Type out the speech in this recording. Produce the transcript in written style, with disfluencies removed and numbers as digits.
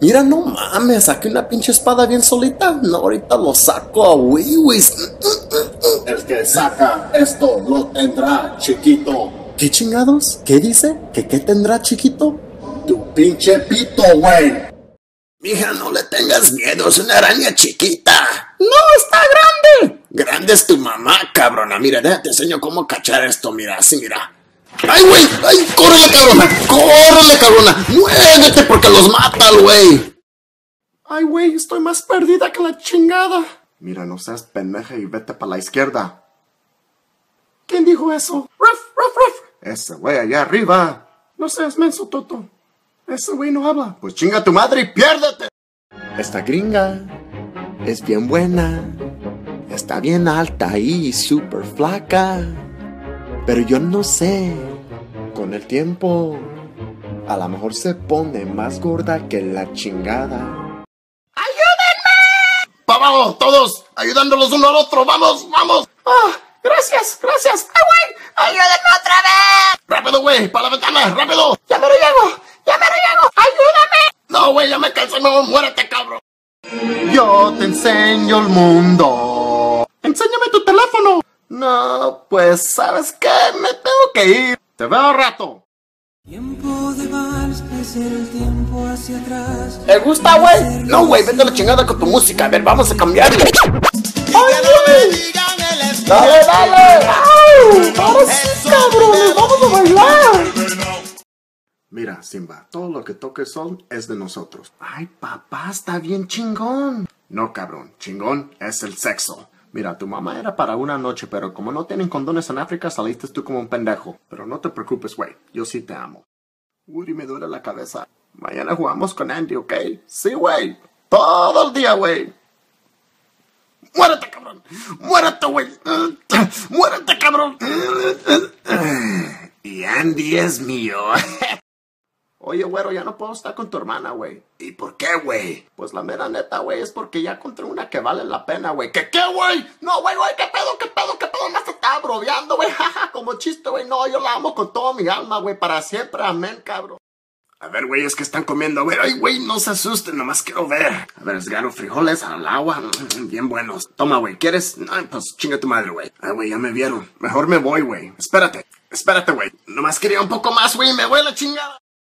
Mira, no mames, saqué una pinche espada bien solita. No, ahorita lo saco a güey. El que saca esto lo tendrá, chiquito. ¿Qué chingados? ¿Qué dice? ¿Que qué tendrá, chiquito? Tu pinche pito, güey. Mija, no le tengas miedo, es una araña chiquita. ¡No, está grande! Grande es tu mamá, cabrona. Mira, te enseño cómo cachar esto, mira, así, mira. ¡Ay, güey! ¡Ay, córrele, cabrona! ¡Córrele, cabrona! ¡Muévete porque los mata, güey! ¡Ay, güey! Estoy más perdida que la chingada. Mira, no seas pendeja y vete para la izquierda. ¿Quién dijo eso? ¡Ruff! Ese güey allá arriba. No seas menso, Toto. Ese güey no habla. Pues chinga tu madre y piérdete. Esta gringa es bien buena. Está bien alta y súper flaca. Pero yo no sé. Con el tiempo, a lo mejor se pone más gorda que la chingada. ¡Ayúdenme! ¡Vamos, todos! ¡Ayudándolos uno al otro! ¡Vamos, vamos! ¡Ah! ¡Gracias! ¡Ah, güey! ¡Ayúdenme otra vez! ¡Rápido, güey! ¡Para la ventana! ¡Rápido! ¡Ya me lo llego! ¡Ayúdame! No, güey, ya me cansé. No, muérete, cabrón. Yo te enseño el mundo. Enséñame tu teléfono. No, pues, ¿sabes qué? Me tengo que ir. Te veo al rato. Tiempo de vals, crecer el tiempo hacia atrás. ¿Te gusta, güey? No, güey, vete a la chingada con tu música. A ver, vamos a cambiarle. ¡Ay, güey! ¡Dale! ¡Au! ¡Ahora sí, cabrones! ¡Vamos a bailar! Mira, Simba, todo lo que toque sol es de nosotros. Ay, papá, está bien chingón. No, cabrón, chingón es el sexo. Mira, tu mamá era para una noche, pero como no tienen condones en África, saliste tú como un pendejo. Pero no te preocupes, güey, yo sí te amo. Woody, me duele la cabeza. Mañana jugamos con Andy, ¿ok? Sí, güey. Todo el día, güey. ¡Muérete, cabrón! ¡Muérete, güey! ¡Muérete, cabrón! Y Andy es mío. Oye, güero, ya no puedo estar con tu hermana, güey. ¿Y por qué, güey? Pues la mera neta, güey, es porque ya encontré una que vale la pena, güey. ¿Qué, güey? No, güey, ¿qué pedo? Más te estaba brodeando, güey, jaja, como chiste, güey. No, yo la amo con toda mi alma, güey, para siempre, amén, cabrón. A ver, güey, es que están comiendo. A ver, ay, güey, no se asusten, nomás quiero ver. A ver, esgaro frijoles al agua, bien buenos. Toma, güey, ¿quieres? Ay, pues chinga tu madre, güey. Ay, güey, ya me vieron. Mejor me voy, güey. Espérate, güey. Nomás quería un poco más, güey, me voy a la chingada.